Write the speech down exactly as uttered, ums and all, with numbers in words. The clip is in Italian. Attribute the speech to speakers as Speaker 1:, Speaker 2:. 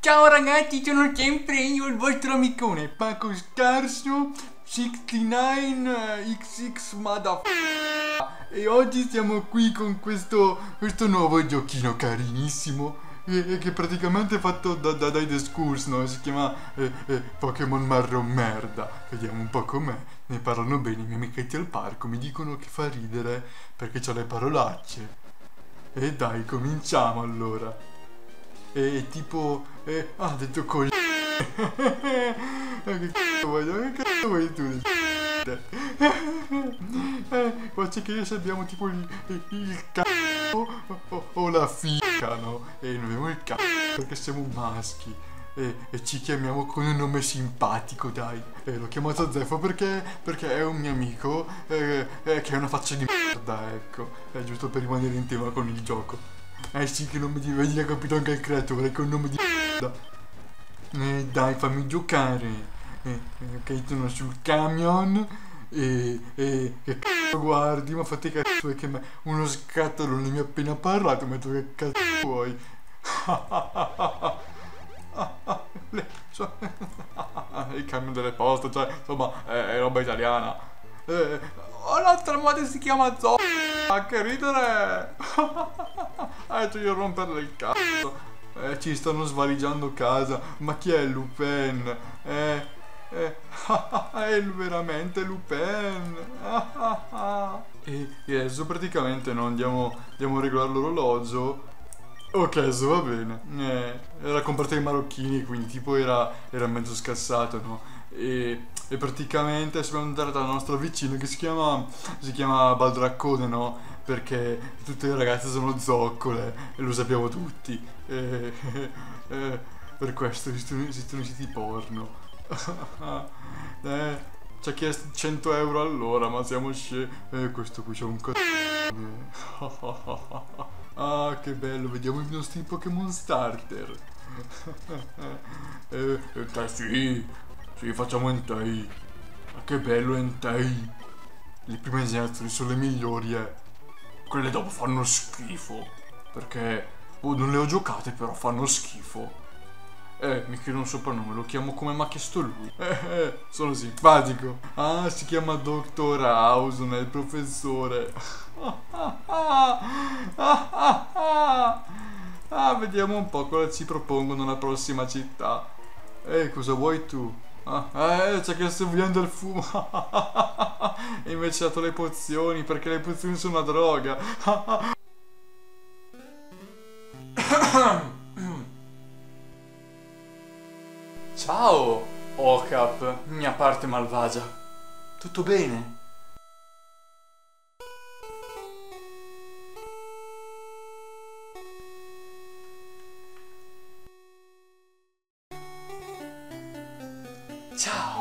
Speaker 1: Ciao ragazzi, sono sempre io, il vostro amicone Paco Scarso sessantanove X X Motherf... E oggi siamo qui con questo, questo nuovo giochino carinissimo eh, che praticamente è fatto da, da, dai The Schools, no? Si chiama eh, eh, Pokémon Marron Merda. Vediamo un po' com'è. Ne parlano bene i miei amichetti al parco, mi dicono che fa ridere perché c'ha le parolacce. E dai, cominciamo allora. E tipo... Eh, ah, ha detto col... Che cazzo vuoi? Che cazzo vuoi tu? Eh, qua c'è che se abbiamo tipo il, il, il cazzo o, o, o la fica, no? E non abbiamo il cazzo perché siamo maschi. E, e ci chiamiamo con un nome simpatico, dai. E l'ho chiamato Zeffo perché, perché è un mio amico eh, eh, che ha una faccia di merda, ecco. È giusto per rimanere in tema con il gioco. Eh sì, che nome di... Vedi, ha capito anche il creatore, che è un nome di merda. Eh, dai, fammi giocare. Eh, ok, sono sul camion e, e che cazzo guardi? Ma fate cazzo è che me, uno scatolone mi ha appena parlato, ma tu che cazzo vuoi? Le- so- il camion delle poste, cioè, insomma, è, è roba italiana. Eh, oh, l'altra madre si chiama Zo. Che ridere! Eh, tu io romperle il cazzo. Eh, ci stanno svaligiando casa. Ma chi è Lupin? Eh, eh, è veramente Lupin. E, e adesso praticamente no, andiamo, andiamo a regolare l'orologio. Ok, adesso va bene. Eh, era comprato ai marocchini, quindi tipo era, era mezzo scassato, no? E, e praticamente siamo andati dalla nostra vicina che si chiama, si chiama Baldraccone, no? Perché tutte le ragazze sono zoccole e lo sappiamo tutti. E, e, per questo esistono, esistono i siti porno. eh, ci ha chiesto cento euro all'ora, ma siamo scemi. E questo qui c'è un c***o. Ah, che bello, vediamo i nostri Pokémon starter. eh, eh, te sì, sì, facciamo Entei. Ma che bello Entei. Le prime generazioni sono le migliori, eh. Quelle dopo fanno schifo. Perché, oh, non le ho giocate, però fanno schifo. Eh, mi chiedo un soprannome, lo chiamo come mi ha chiesto lui. Eh, eh, sono simpatico. Ah, si chiama Doctor House, non è il professore. Ah, vediamo un po' cosa ci propongono nella prossima città. Eh, cosa vuoi tu? Ah, eh, c'è che sto vivendo il fumo. E invece ha dato le pozioni, perché le pozioni sono una droga. Ciao, Ocap, mia parte malvagia. Tutto bene? Ciao.